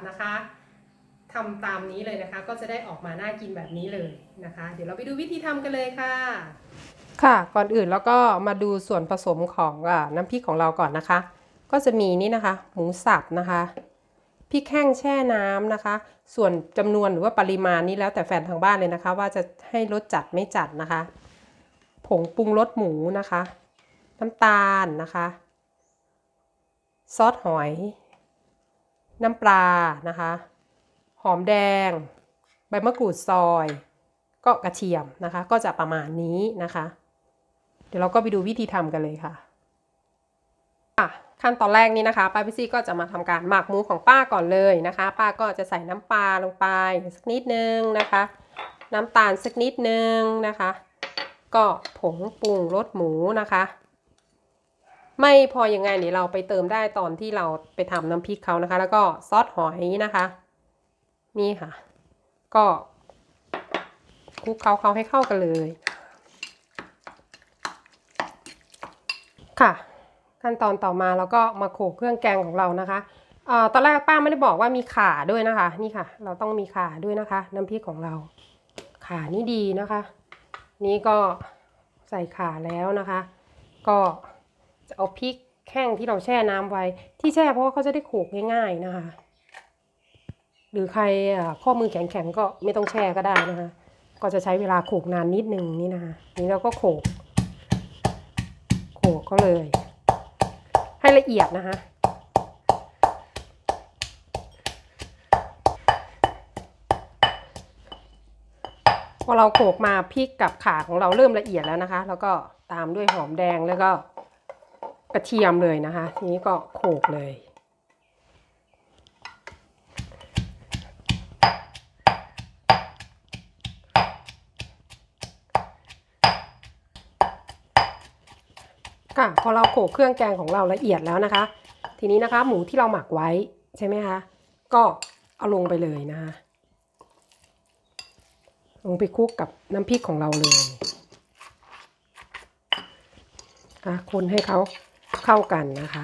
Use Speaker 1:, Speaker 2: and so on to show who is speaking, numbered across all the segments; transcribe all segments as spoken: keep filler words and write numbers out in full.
Speaker 1: นะคะทำตามนี้เลยนะคะก็จะได้ออกมาน่ากินแบบนี้เลยนะคะเดี๋ยวเราไปดูวิธีทำกันเลยค่ะค่ะก่อนอื่นแล้วก็มาดูส่วนผสมของน้ำพริกของเราก่อนนะคะก็จะมีนี่นะคะหมูสับนะคะพริกแห้งแช่น้ำนะคะส่วนจำนวนหรือว่าปริมาณนี้แล้วแต่แฟนทางบ้านเลยนะคะว่าจะให้รสจัดไม่จัดนะคะผงปรุงรสหมูนะคะน้ำตาลนะคะซอสหอยน้ำปลานะคะหอมแดงใบมะกรูดซอยก็กระเทียมนะคะก็จะประมาณนี้นะคะเดี๋ยวเราก็ไปดูวิธีทำกันเลยค่ะขั้นตอนแรกนี้นะคะป้าพิซี่ก็จะมาทำการหมักหมูของป้าก่อนเลยนะคะป้าก็จะใส่น้ำปลาลงไปสักนิดนึงนะคะน้ำตาลสักนิดนึงนะคะก็ผงปรุงรสหมูนะคะไม่พอยังไงเดี๋ยวเราไปเติมได้ตอนที่เราไปทำน้ำพริกเขานะคะแล้วก็ซอสหอยนะคะนี่ค่ะก็คลุกเคล้าเขาให้เข้ากันเลยค่ะขั้นตอนต่อมาเราก็มาโขลกเครื่องแกงของเรานะคะเอ่อตอนแรกป้าไม่ได้บอกว่ามีข่าด้วยนะคะนี่ค่ะเราต้องมีข่าด้วยนะคะน้ำพริกของเราข่านี่ดีนะคะนี่ก็ใส่ข่าแล้วนะคะก็จะเอาพริกแห้งที่เราแช่น้ำไว้ที่แช่เพราะว่าเขาจะได้โขลกง่ายๆนะคะหรือใครข้อมือแข็งๆก็ไม่ต้องแช่ก็ได้นะคะก็จะใช้เวลาโขลกนานนิดนึงนี่นะคะนี่เราก็โขลกโขลกก็เลยให้ละเอียดนะคะพอเราโขลกมาพริกกับข่าของเราเริ่มละเอียดแล้วนะคะแล้วก็ตามด้วยหอมแดงแล้วก็กระเทียมเลยนะคะทีนี้ก็โขลกเลยค่ะพอเราโขลกเครื่องแกงของเราละเอียดแล้วนะคะทีนี้นะคะหมูที่เราหมักไว้ใช่ไหมคะก็เอาลงไปเลยนะคะลงไปคลุกกับน้ำพริกของเราเลยค่ะคนให้เขาเข้ากันนะคะ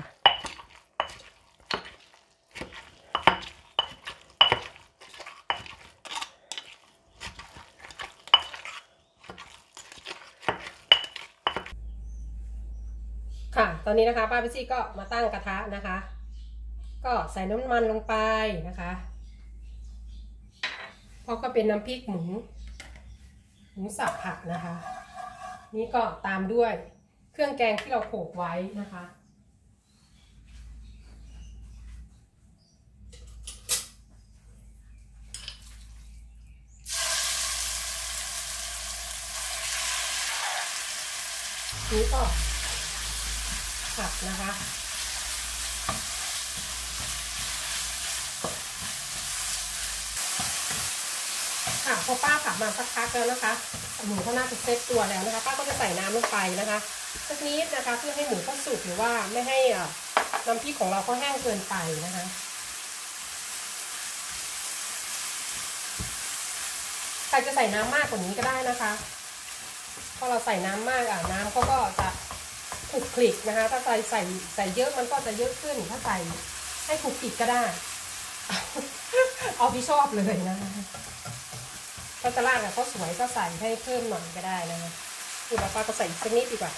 Speaker 1: ค่ะตอนนี้นะคะป้าพิซี่ก็มาตั้งกระทะนะคะก็ใส่น้ำมันลงไปนะคะเพราะก็เป็นน้ำพริกหมูหมูสับผัดนะคะนี่ก็ตามด้วยเครื่องแกงที่เราโขลกไว้นะคะนี่ก็ผัดนะคะค่ะพอป้าผัดมาสักพักแล้วนะคะหมูเขาน่าจะเซ็ตตัวแล้วนะคะป้าก็จะใส่น้ำลงไปนะคะสักนิดนะคะเพื่อให้หมูเขาสุกหรือว่าไม่ให้น้ำพริกของเราเขาแห้งเกินไปนะคะใครจะใส่น้ำมากกว่านี้ก็ได้นะคะพอเราใส่น้ำมากอ่ะน้ำเขาก็จะขลุกคลิกนะคะถ้าใส่ใส่ใส่เยอะมันก็จะเยอะขึ้นถ้าใส่ให้ขลุกคลิกก็ได้ เอาที่ชอบเลยนะคะถ้าจะราดแบบเขาสวยก็ใส่ให้เพิ่มหน่อยก็ได้นะคะคือป้าก็ใส่สักนิดดีกว่า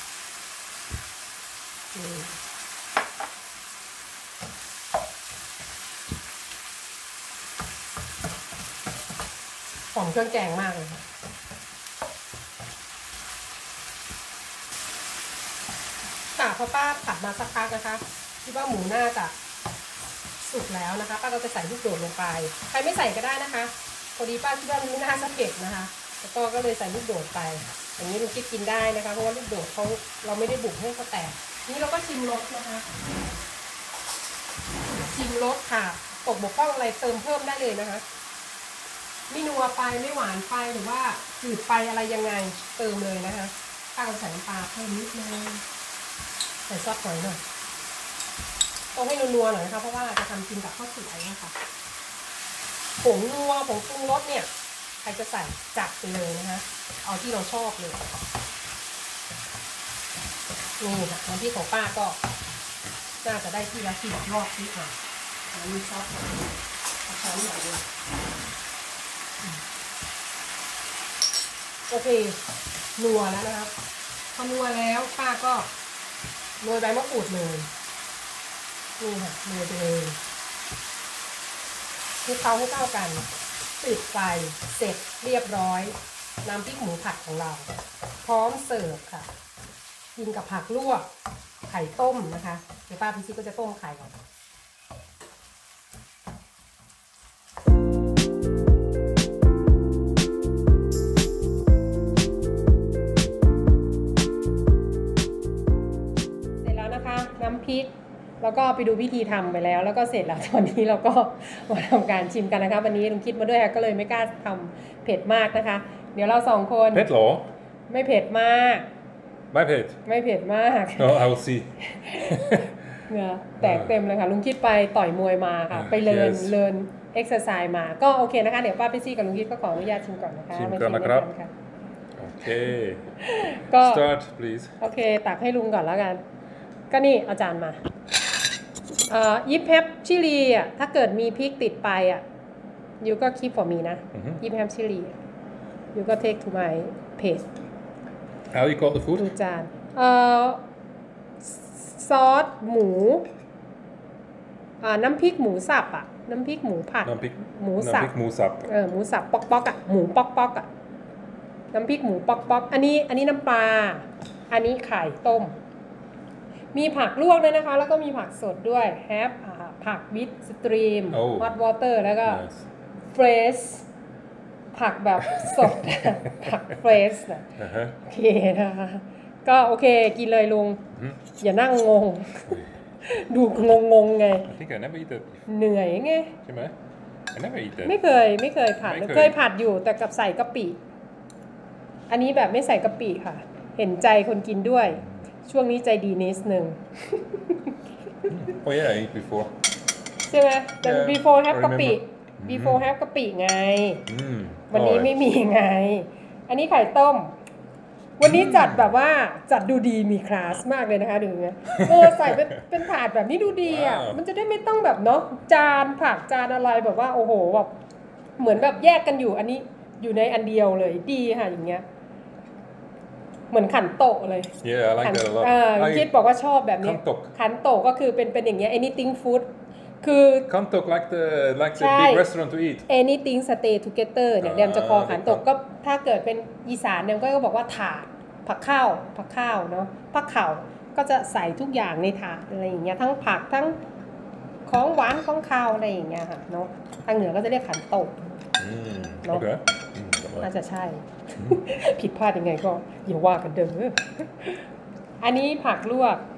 Speaker 1: หอมเครื่องแกงมากเลยค่ะค่ะพอป้าผัดมาสักพักนะคะคิดว่าหมูน่าจะสุกแล้วนะคะป้าก็จะใส่ลูกโดดลงไปใครไม่ใส่ก็ได้นะคะพอดีป้าคิดว่ามันไม่น่าจะเผ็ดนะคะแล้วก็ก็เลยใส่ลูกโดดไปอย่างนี้ลุงคิดกินได้นะคะเพราะว่าลูกโดดเขาเราไม่ได้บุกให้เขาแตกนี่เราก็ชิมรสนะคะชิมรสค่ะตกบกพร่องอะไรเติมเพิ่มได้เลยนะคะไม่นัวไปไม่หวานไปหรือว่าจืดไปอะไรยังไงเติมเลยนะคะป้าก็ใส่น้ำปลาเพิ่มนิดนึงใส่ซอสหอยหน่อยต้องให้นัวๆหน่อยนะคะเพราะว่าจะทำกินกับข้าวสวยนะคะผงนัวผงปรุงรสเนี่ยใครจะใส่จัดไปเลยนะคะเอาที่เราชอบเลยนี่ค่ะน้ำพริกของป้าก็น่าจะได้ที่ละสี่รอบนิดหน่อยอันนี้ชอบช้อนใหญ่เลยโอเคนัวแล้วนะครับพอนัวแล้วป้าก็โรยใบมะกรูดเลยนี่ค่ะโรยไปเลยคลุกเคล้าให้เข้ากันปิดไฟเสร็จเรียบร้อยน้ำพริกหมูผัดของเราพร้อมเสิร์ฟค่ะกินกับผักลวกไข่ต้มนะคะเดี๋ยวป้าพิชิตก็จะต้มไข่ก่อนเสร็จแล้วนะคะน้ำพริกแล้วก็ไปดูวิธีทำไปแล้วแล้วก็เสร็จแล้วตอนนี้เราก็มาทำการชิมกันนะคะวันนี้ลุงคิดมาด้วยก็เลยไม่กล้าทำเผ็ดมากนะคะเดี๋ยวเราสองคน
Speaker 2: เผ็ดหรอ
Speaker 1: ไม่เผ็ดมาก
Speaker 2: ไม่เผ็ด
Speaker 1: ไม่เผ็ดมาก
Speaker 2: no I'll see
Speaker 1: เหงื่อแตกเต็มเลยค่ะลุงคิดไปต่อยมวยมาค่ะไปเลิร์นเลิร์นเอ็กซ์ไซส์มาก็โอเคนะคะเดี๋ยวป้าพี่ซี่กับลุงคิดก็ขออนุญาตชิมก่อนนะคะ
Speaker 2: ชิมก่อนนะครับโอเคก็ start please
Speaker 1: โอเคตักให้ลุงก่อนแล้วกันก็นี่เอาจารย์มาอ่ายิปแฮปชิลีอ่ะถ้าเกิดมีพริกติดไปอ่ะยูก็คีปฟอร์มีนะยิปแฮปชิลียูก็เทคทูไมเพจ
Speaker 2: How you got the food
Speaker 1: ดูจานเอ่อซอสหมูอ่าน้ำพริกหมูสับอ่ะน้ำพริกหมูผัด
Speaker 2: น้ำพริก
Speaker 1: หมูสับ
Speaker 2: หมูสับ
Speaker 1: เออหมูสับป๊อกป๊อกอ่ะหมูป๊อกป๊อกอ่ะน้ำพริกหมูป๊อกป๊อกอันนี้อันนี้น้ำปลาอันนี้ไข่ต้มมีผักลวกด้วยนะคะแล้วก็มีผักสดด้วยแฮปผักวิตสตรีมฮอตวอเตอร์แล้วก็เฟรชผักแบบสดผักเฟรชนะโอเคนะคะก็โอเคกินเลยลุงอย่านั่งงงดูงงงไงเหนื่อยไง
Speaker 2: ใช่ไหม
Speaker 1: ไม่เคยไม่เคยผัดเคยผัดอยู่แต่กับใส่กะปิอันนี้แบบไม่ใส่กะปิค่ะเห็นใจคนกินด้วยช่วงนี้ใจดีนิดนึง
Speaker 2: Oh yeah I eat before
Speaker 1: ใช่ไหมแต่ before have กะปิ before have กะปิไงวันนี้ไม่มีไงอันนี้ไข่ต้มวันนี้จัดแบบว่าจัดดูดีมีคลาสมากเลยนะคะดูไงเออใส่เป็นเป็นถาดแบบนี้ดูดีอ่ะมันจะได้ไม่ต้องแบบเนาะจานผักจานอะไรแบบว่าโอ้โหแบบเหมือนแบบแยกกันอยู่อันนี้อยู่ในอันเดียวเลยดีค่ะอย่างเงี้ยเหมือนขันโตะเลย
Speaker 2: Yeah I like that a lot
Speaker 1: คิดบอกว่าชอบแบบนี้ขันโตะก็คือเป็นเป็นอย่างเงี้ย anything food คือ
Speaker 2: ขันโตะ like the like the big restaurant to eat
Speaker 1: anything stay together เนี่ยเดี๋ยวจะคอขันโตะก็ถ้าเกิดเป็นอีสานเนี่ยก็บอกว่าถาดผักข้าวผักข้าวเนาะผักเข่าก็จะใส่ทุกอย่างในถาดอะไรอย่างเงี้ยทั้งผักทั้งของหวานของข้าวอะไรอย่างเงี้ยค่ะเนาะทางเหนือก็จะเรียกขันโตะเนาะน่าจะใช่ผิดพลาดยังไงก็อย่าว่ากันเดิมอันนี้ผักลวก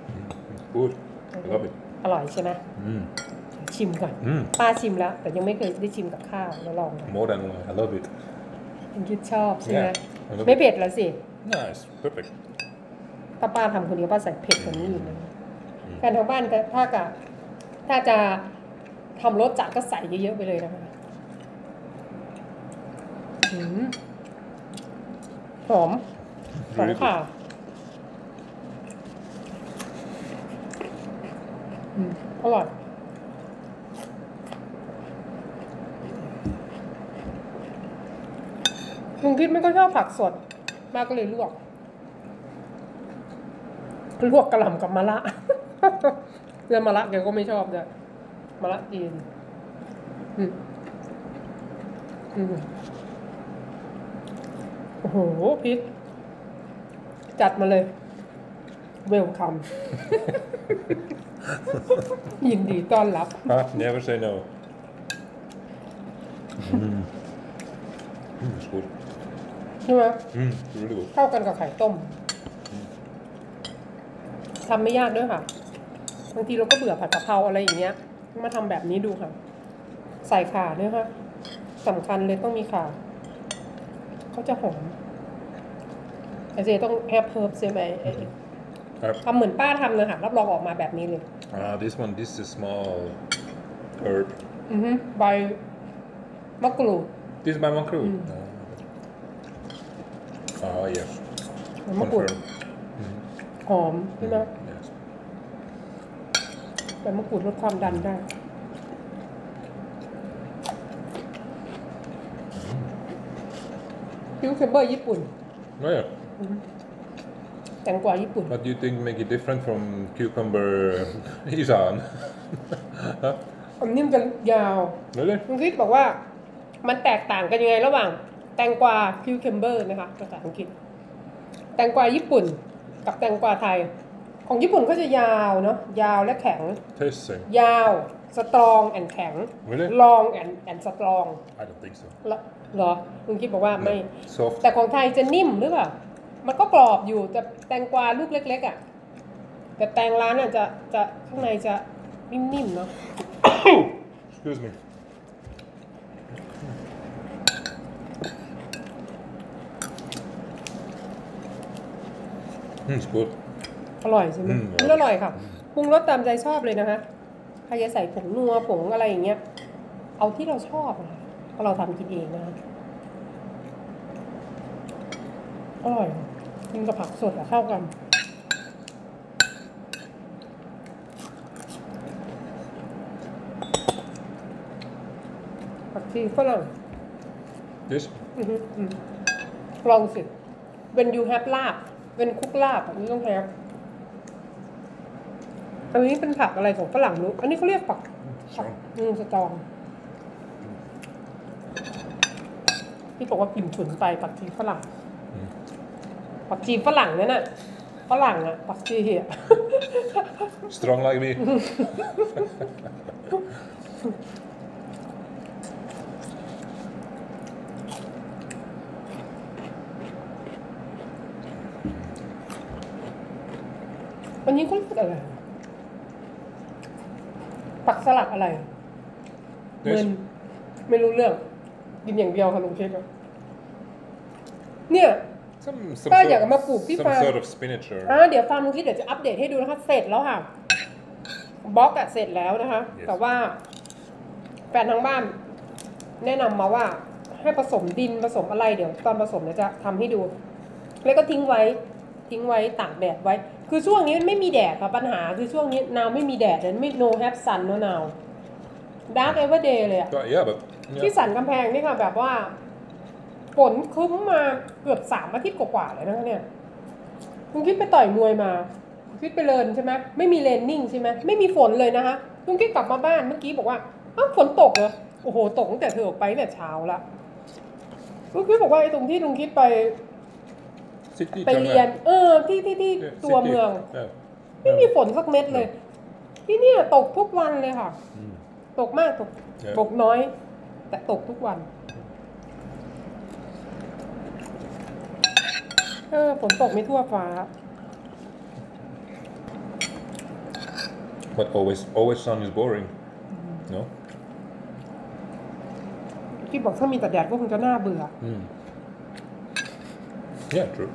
Speaker 1: อร่อยใช่ไหมชิมก่อนป้าชิมแล้วแต่ยังไม่เคยได้ชิมกับข้าวแล้วลอง
Speaker 2: More than one I love it
Speaker 1: คุณคิดชอบใช่ไหมไม่เผ็ดแล้วสิ
Speaker 2: Nice perfect
Speaker 1: ถ้าป้าทำคนเดียวป้าใส่เผ็ดกว่านี้อีกนะการทางบ้านถ้ากับถ้าจะทำรสจัดก็ใส่เยอะๆไปเลยนะคะหอมหอมค่ะอร่อยลุงคิดไม่ก็ชอบผักสดมากก็เลยลวกลวกกระหล่ำกับมะระเรื่องมะระแกก็ไม่ชอบเลยมะระจีนอืมอืมโอ้โหพริกจัดมาเลยเวลคัมยินดีต้อนรับ
Speaker 2: Never say no อืมอืม good
Speaker 1: ใช่ไหม
Speaker 2: อืม really good
Speaker 1: เข้ากันกับไข่ต้มทำไม่ยากด้วยค่ะบางทีเราก็เบื่อผัดกะเพราอะไรอย่างเงี้ยมาทำแบบนี้ดูค่ะใส่ข่าด้วยค่ะสำคัญเลยต้องมีข่าเขาจะหอมแต่เจต้องแฮปเพิร์บใช่ไหมทำเหมือนป้าทำเลยค่ะรับรองออกมาแบบนี้เลย
Speaker 2: อ่า this one this is small herb
Speaker 1: อือฮึใบมะกรูด
Speaker 2: this is ใบมะกรูดอ๋อ yes
Speaker 1: มะกรูดหอมใช่ไหมใบมะกรูดลดความดันได้คิวเคมเบอร์ญี่ปุ่น
Speaker 2: Oh yeah.
Speaker 1: แตงกวาญี่ปุ่น
Speaker 2: What do you think make it different from cucumber Isan? Huh?
Speaker 1: อันนี้มันจะยาว
Speaker 2: Really?
Speaker 1: คุณคิดบอกว่ามันแตกต่างกันยังไงระหว่างแตงกวาคิวเคมเบอร์นะคะภาษาอังกฤษแตงกวาญี่ปุ่นกับแตงกวาไทยของญี่ปุ่นก็จะยาวเนาะยาวและแข็ง
Speaker 2: Tastes same.
Speaker 1: ยาวสตรองแอนแข็ง
Speaker 2: Really?
Speaker 1: ลองแอนแอนสตรอง
Speaker 2: I don't think so.
Speaker 1: เหรอคุณคิดบอกว่าไม่
Speaker 2: Soft.
Speaker 1: แต่ของไทยจะนิ่มหรือเปล่ามันก็กรอบอยู่แต่แตงกวาลูกเล็กๆอ่ะแต่แตงร้านอ่ะจะจะข้างในจะนิ่มๆเนาะ
Speaker 2: Excuse me. Mm, it's good.
Speaker 1: อร่อยใช่ไหม
Speaker 2: อืม
Speaker 1: มันอร่อยค่ะปรุงรสตามใจชอบเลยนะคะใครจะใส่ผงนัวผงอะไรอย่างเงี้ยเอาที่เราชอบนะคะเพราะเราทำกินเองนะคะอร่อยกินกับผักสดอะเข้ากันผักชีฝรั่ง
Speaker 2: This?
Speaker 1: อือฮึอืมลองสิ when you have ลาบ when cook ลาบอันนี้ต้อง have อันนี้เป็นผักอะไรของฝรั่งรู้อันนี้เขาเรียกผักผักอืมสตองพี่บอกว่ากินฉุนไปผักชีฝรั่งผักชีฝรั่งนั่นน่ะฝรั่งอะผักชีอะ
Speaker 2: Strong like me.
Speaker 1: อันนี้เขาเรียกอะไรผักสลัดอะไรเมินไม่รู้เรื่องกินอย่างเดียวค่ะลุงเชฟเนี่ย
Speaker 2: Some, some,
Speaker 1: ป้า
Speaker 2: sort,
Speaker 1: อยากมาปลูกที่
Speaker 2: some
Speaker 1: ฟาร์ม
Speaker 2: sort of spinach or...
Speaker 1: อ่าเดี๋ยวฟาร์มลุงคิดเดี๋ยวจะอัปเดตให้ดูนะคะเสร็จแล้วค่ะบล็อกอะเสร็จแล้วนะคะ
Speaker 2: Yes.
Speaker 1: แต่ว่าแฟนทางบ้านแนะนำมาว่าให้ผสมดินผสมอะไรเดี๋ยวตอนผสมเดี๋ยวจะทำให้ดู แล้วก็ทิ้งไว้ทิ้งไว้ตากแดดไว้ คือช่วงนี้มันไม่มีแดดค่ะปัญหาคือช่วงนี้นาวไม่มีแดดเลยไม่ no have sun เนอะนาว dark every day เลยอะ
Speaker 2: But yeah, but...
Speaker 1: ที่
Speaker 2: Yeah.
Speaker 1: สันกำแพงนี่ค่ะแบบว่าฝนครึ้มมาเกือบสามอาทิตย์กว่าๆเลยนะคะเนี่ยคุณคิดไปต่อยมวยมาคุณคิดไปเลินใช่ไหมไม่มีเลนนิ่งใช่ไหมไม่มีฝนเลยนะคะคุณคิดกลับมาบ้านเมื่อกี้บอกว่าอ้าวฝนตกเหรอโอ้โหตกตั้งแต่เธอออกไปตั้งแต่เช้าละคุณคิดบอกว่าไอ้ตรงที่ลุงคิดไป
Speaker 2: City
Speaker 1: ไปเรียน เออที่ที่ที่
Speaker 2: Yeah,
Speaker 1: ตัว
Speaker 2: city.
Speaker 1: เมือง
Speaker 2: Yeah.
Speaker 1: ไม่มีฝนสักเม็ดเลย ที่เนี่ยตกทุกวันเลยค่ะ
Speaker 2: Mm.
Speaker 1: ตกมากตก
Speaker 2: Yeah.
Speaker 1: ตกน้อย แต่ตกทุกวัน เออฝนตกไม่ทั่วฟ้า
Speaker 2: But always, always sun is boring. No?
Speaker 1: ที่บอกถ้ามีแต่แดดก็คงจะน่าเบื่อ
Speaker 2: Mm. Yeah, true.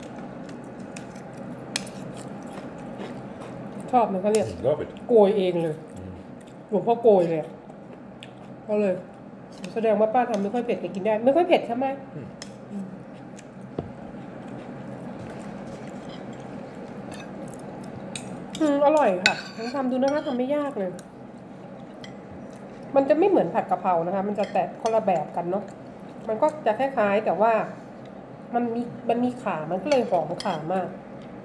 Speaker 1: ชอบนะคะเนี่ย
Speaker 2: Love it.
Speaker 1: โกยเองเลยหลวงพ่อโกยเลยอะก็เลย แสดงว่าป้าทำไม่ค่อยเผ็ดแต่กินได้ ไม่ค่อยเผ็ดใช่ไหม
Speaker 2: อืม
Speaker 1: อืมอร่อยค่ะลองทำดูนะคะทำไม่ยากเลย มันจะไม่เหมือนผัดกะเพรานะคะ มันจะแตกคนละแบบกันเนาะมันก็จะคล้ายๆ แต่ว่ามันมีมันมีขามันก็เลยหอมขามาก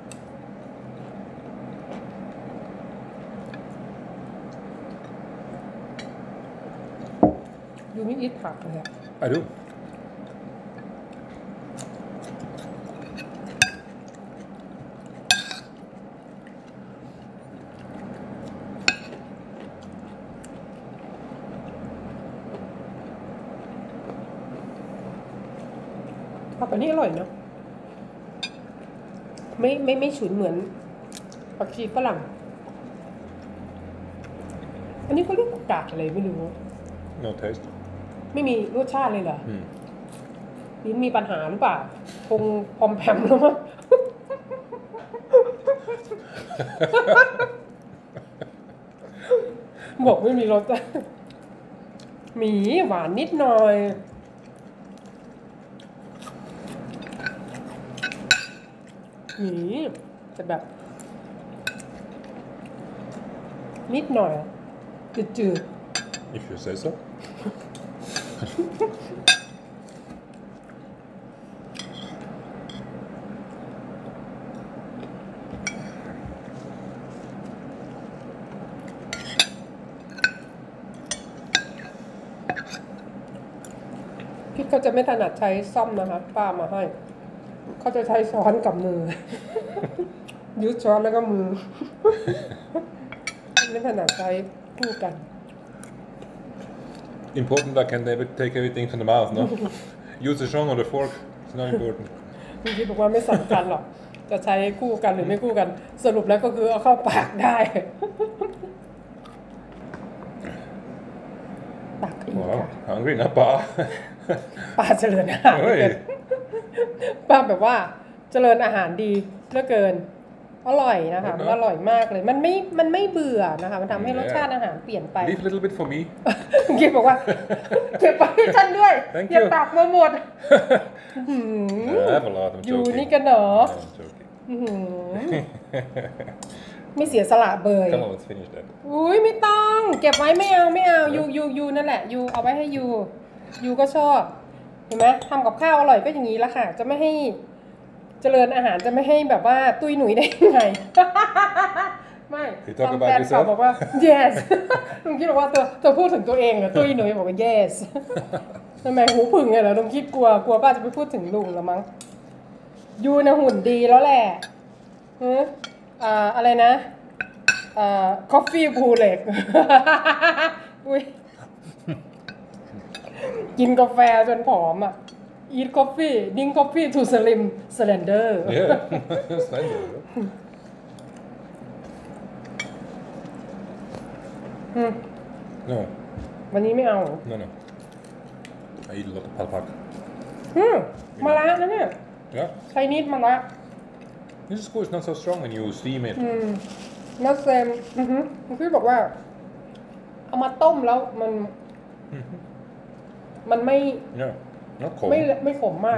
Speaker 1: ดูไม่อิดผักเลยอะ
Speaker 2: I do.
Speaker 1: ผักอันนี้อร่อยเนาะไม่ไม่ไม่ฉุนเหมือนผักชีฝรั่ง อันนี้เขาเรียกผักกาดอะไรไม่รู้
Speaker 2: No taste.
Speaker 1: ไม่มีรสชาติเลยเหรอ
Speaker 2: Mm.
Speaker 1: ลิ้นมีปัญหาหรือเปล่าคงพอมแพมแล้วมั้ง บอกไม่มีรสอะหมีหวานนิดหน่อยหมีแต่แบบ นิดหน่อยจืด
Speaker 2: If you say so.
Speaker 1: ๆเขาจะไม่ถนัดใช้ซ่อมนะคะป้ามาให้เขาจะใช้ช้อนกับมือ ยุดช้อนแล้วก็มือ ไม่ถนัดใช้คู่กัน
Speaker 2: Important I can never take everything from the mouth, no? Use the tongue or the fork. It's not important.
Speaker 1: คุณคิดบอกว่าไม่สำคัญหรอกจะใช้คู่กันหรือไม่คู่กัน สรุปแล้วก็คือเอาเข้าปากได้ตักอีก
Speaker 2: Wow, hungry now, Pa.
Speaker 1: ป้าเจริญอาหารป้าแบบว่าเจริญอาหารดีเหลือเกินอร่อยนะคะอร่อยมากเลยมันไม่มันไม่เบื่อนะคะมันทำให้รสชาติอาหารเปลี่ยนไป
Speaker 2: Leave a little bit for me.
Speaker 1: คิดบอกว่าเก็บไปให้ฉันด้วย
Speaker 2: Thank
Speaker 1: อย่า
Speaker 2: you.
Speaker 1: ตักมาหมด
Speaker 2: I have a lot. I'm
Speaker 1: อยู่
Speaker 2: joking.
Speaker 1: นี่กันเหรอ
Speaker 2: No, I'm joking.
Speaker 1: ไม่เสียสละเบย
Speaker 2: Come on, let's finish that.
Speaker 1: อุ้ยไม่ต้องเก็บไว้ไม่เอาไม่เอายูยูยูนั่นแหละยูเอาไว้ให้ยูยูก็ชอบเห็นไหมทำกับข้าวอร่อยก็อย่างนี้ละค่ะจะไม่ให้เจริญอาหารจะไม่ให้แบบว่าตุ้ยหนุ่ยได้ยังไง ไม่
Speaker 2: You talk
Speaker 1: ทำ
Speaker 2: about
Speaker 1: แฟน
Speaker 2: yourself?
Speaker 1: บอกว่า yes ลุงคิดบอกว่าเธอเธอพูดถึงตัวเองเหรอตุ้ยหนุ่ยบอกว่า yes ทำไมหูผึ่งไงเหรอลุงคิดกลัวกลัวป้าจะไปพูดถึงลุงแล้วมั้งยูนะหุ่นดีแล้วแหละเอออ่าอะไรนะอ่า coffee บูเล็ก อุ้ยกินกาแฟจนผอมอ่ะ eat coffee drink coffee to slim slender
Speaker 2: Yeah, slender.
Speaker 1: อืม
Speaker 2: No,
Speaker 1: วันนี้ไม่เอา
Speaker 2: no, no. I eat a lot of palpak.
Speaker 1: อืมมะระนะเนี่ย
Speaker 2: Yeah,
Speaker 1: ใช้นิดมะระ
Speaker 2: this is cool. It's not so strong when you steam it.
Speaker 1: อืมแล้วเซมอือฮึพี่บอกว่า เอามาต้มแล้วมัน มันไม่
Speaker 2: Yeah, not cold.
Speaker 1: ไม่ไม่ขมมาก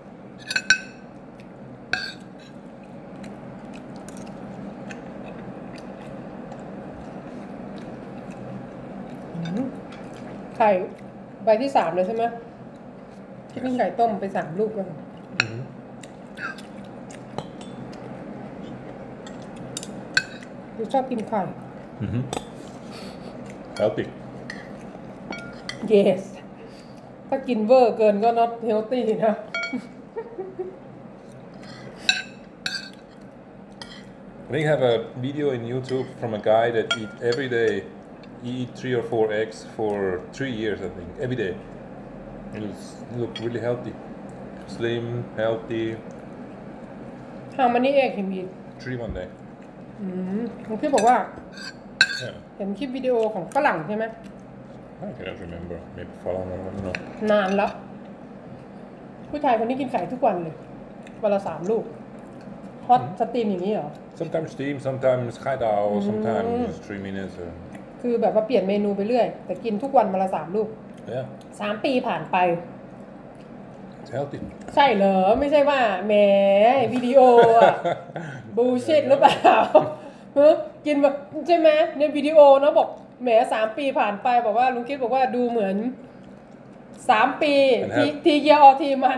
Speaker 1: ไข่ใบที่สามเลยใช่ไหมที่กินไก่ต้มไปสามลูกแล้ว
Speaker 2: Mhm.
Speaker 1: ดูชอบกินไข่
Speaker 2: Mhm. Healthy.
Speaker 1: yes ถ้ากินเวอร์เกินก็ not healthy นะ
Speaker 2: I think I have a video in YouTube from a guy that eat every day. He eat three or four eggs for three years, I think, every day. He looks, he looked really healthy, slim, healthy.
Speaker 1: how many egg him eat
Speaker 2: Three one day.
Speaker 1: อืมผมคิดบอกว่า
Speaker 2: Yeah,
Speaker 1: เห็นคลิปวิดีโอของฝรั่งใช่ไหม
Speaker 2: I cannot remember. Maybe follow. I don't know.
Speaker 1: นานแล้ว ผู้ชายคนนี้กินไข่ทุกวันเลยวันละสามลูกฮอตสตรีมอย่างนี้เหรอ
Speaker 2: Sometimes steam, sometimes haidao, sometimes just three minutes. Uh,
Speaker 1: คือแบบว่าเปลี่ยนเมนูไปเรื่อย แต่กินทุกวันวันละสามลูก
Speaker 2: yeah,
Speaker 1: สามปีผ่านไป
Speaker 2: it's healthy.
Speaker 1: ใช่เหรอ ไม่ใช่ว่าแหมวิดีโออะบูชิดหรือเปล่าเฮ้ยกินแบบใช่ไหมในวิดีโอเนาะบอกแหมสามปีผ่านไปบอกว่าลุงคิดบอกว่าดูเหมือนสามปีทีทีเยียออทีมัน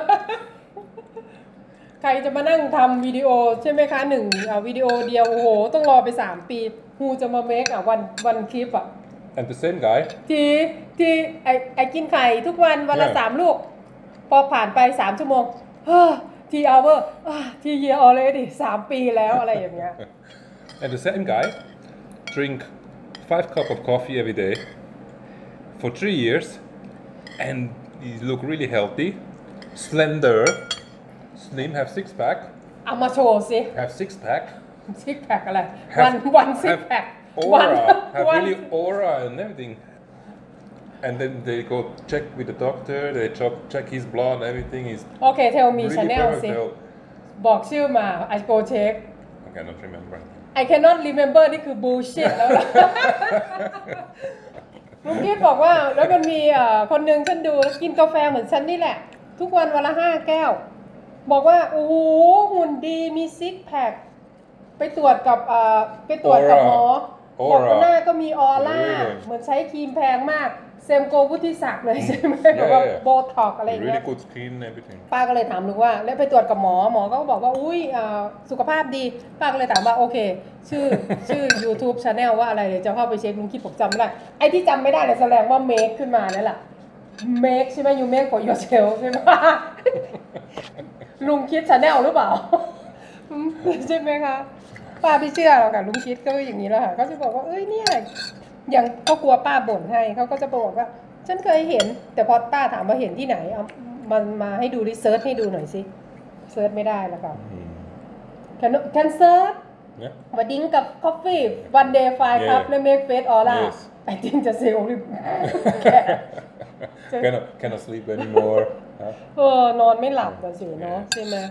Speaker 1: ใครจะมานั่งทำวิดีโอใช่ไหมคะหนึ่งอ่ะวิดีโอเดียวโอ้โหต้องรอไปสามปีฮูจะมาเมคอ่ะวันวันคลิปอ่ะ
Speaker 2: And the same guy.
Speaker 1: ทีที่ไอไอกินไข่ทุกวันวันละ
Speaker 2: Yeah.
Speaker 1: สามลูก พอผ่านไปสามชั่วโมงทีเอาเวอร์ทีเยียออเลยดิสามปีแล้วอะไรอย่างเงี้ย
Speaker 2: And the same guy drink five cup of coffee every day for three years, and he look really healthy, slender, slim, have six pack,
Speaker 1: เอามาโชว์สิ
Speaker 2: have six pack,
Speaker 1: ซิกแพคอะไร
Speaker 2: have,
Speaker 1: วันวันซิก
Speaker 2: have
Speaker 1: แพค
Speaker 2: aura, have
Speaker 1: วัน
Speaker 2: really aura and everything. And then they go check with the doctor, they check, check his blood, everything is
Speaker 1: โอเคเทลมี
Speaker 2: really
Speaker 1: ชาแนล
Speaker 2: perfect
Speaker 1: สิ
Speaker 2: health.
Speaker 1: บอกชื่อมา I go check
Speaker 2: I cannot remember.
Speaker 1: I cannot remember นี่คือ bullshit แล้วล่ะ ลุงคิดบอกว่าแล้วมันมีเอ่อคนหนึ่งฉันดูแล้วกินกาแฟเหมือนฉันนี่แหละ ทุกวันวันละห้าแก้ว บอกว่าโอ้โหหุ่นดีมีซิกแพคไปตรวจกับเอ่อไปตรวจกับหมอ
Speaker 2: Aura
Speaker 1: บอกว่าหน้าก็มีออร่า
Speaker 2: Really?
Speaker 1: เหมือนใช้ครีมแพงมาก เซมโกวุฒิศักดิ์เลยใช่ไหมแบบว่า
Speaker 2: Yeah.
Speaker 1: โบท็อกอะไรอย่างเงี้
Speaker 2: Really
Speaker 1: ย
Speaker 2: good skin, everything.
Speaker 1: ป้าก็เลยถามลุงว่าแล้วไปตรวจกับหมอหมอก็บอกว่าอุ้ยเอ่อสุขภาพดีป้าก็เลยถามว่าโอเค ชื่อชื่อ YouTube Channel ว่าอะไรเดี๋ยวจะเข้าไปเช็คลุงคิดผมจำไม่ได้ไอ้ที่จำไม่ได้เลยแสดงว่าเมคขึ้นมาแล้วล่ะ make ใช่ไหม you make for yourself ใช่ไหม ลุงคิดชาแนลหรือเปล่า ใช่ไหมคะป้าไม่เชื่อหรอกค่ะลุงคิดก็อย่างนี้แหละค่ะก็จะบอกว่าเอ้ยเนี่ยอย่างก็กลัวป้าบ่นให้เขาก็จะบอกว่าฉันเคยเห็นแต่พอป้าถามว่าเห็นที่ไหนเอามันมาให้ดูรีเสิร์ชให้ดูหน่อยสิเซิร์ชไม่ได้แล้วค่ะ can can search
Speaker 2: Yeah.
Speaker 1: มาดิ้งกับ coffee one day five
Speaker 2: Yeah.
Speaker 1: ครับและ make face aura
Speaker 2: Yes.
Speaker 1: I think จะ say only
Speaker 2: cannot cannot sleep anymore. Huh?
Speaker 1: เออนอนไม่หลับกันสิเนาะใช่ไหม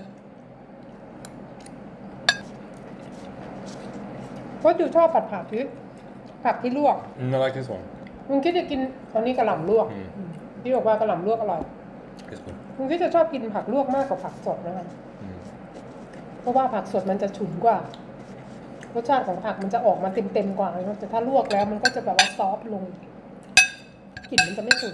Speaker 1: ก็ดูชอบผัดผักที่ผักที่ลวก
Speaker 2: Mm, I like this one.
Speaker 1: ลุงคิดจะกินตอนนี้กระหล่ำลวก
Speaker 2: อืม
Speaker 1: ที่บอกว่ากระหล่ำลวกอร่อย
Speaker 2: This one.
Speaker 1: ลุงคิดจะชอบกินผักลวกมากกว่าผักสดนะคะ
Speaker 2: Mm.
Speaker 1: เพราะว่าผักสดมันจะฉุนกว่ารสชาติของผักมันจะออกมาเต็มๆกว่าแต่ถ้าลวกแล้วมันก็จะแบบว่าซอฟต์ลงกลิ่นมันจะไม่ฉุน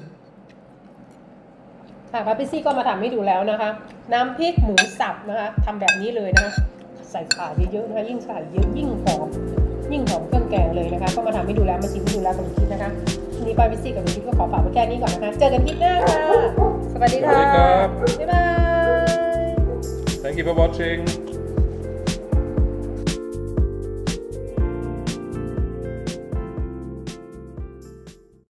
Speaker 1: ค่ะป้าพี่ซี่ก็มาทำให้ดูแล้วนะคะ น้ำพริกหมูสับนะคะทำแบบนี้เลยนะคะใส่ข่าเยอะๆนะคะยิ่งใส่เยอะยิ่งหอมยิ่งหอมเครื่องแกงเลยนะคะก็มาทำให้ดูแล้วมาชิมให้ดูแล้วกับลุงคิดนะคะทีนี้ป้าพี่ซี่กับลุงคิดก็ขอฝากไว้แค่นี้ก่อนนะคะเจอกันคลิปหน้าค่ะสวัสดีค่ะ
Speaker 2: สวัสดีครับ
Speaker 1: บ๊ายบาย
Speaker 2: Thank you for watching.